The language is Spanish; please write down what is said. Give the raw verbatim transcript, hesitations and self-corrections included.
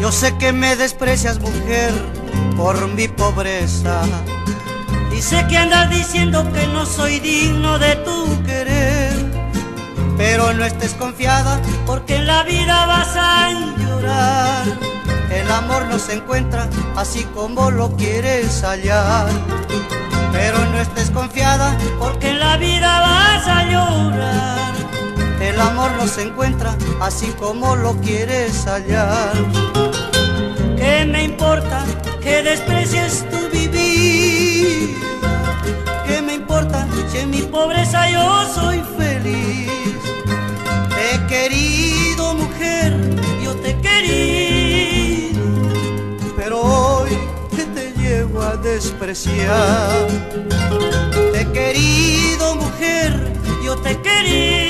Yo sé que me desprecias, mujer, por mi pobreza, y sé que andas diciendo que no soy digno de tu querer. Pero no estés confiada, porque en la vida vas a llorar. El amor no se encuentra así como lo quieres hallar. Pero no estés confiada, porque en la vida vas a llorar. El amor no se encuentra así como lo quieres hallar. ¿Qué me importa que desprecies tu vivir? ¿Qué me importa si en mi pobreza yo soy feliz? Te he querido, mujer, yo te he querido, pero hoy te llevo a despreciar. Te he querido, mujer, yo te he querido,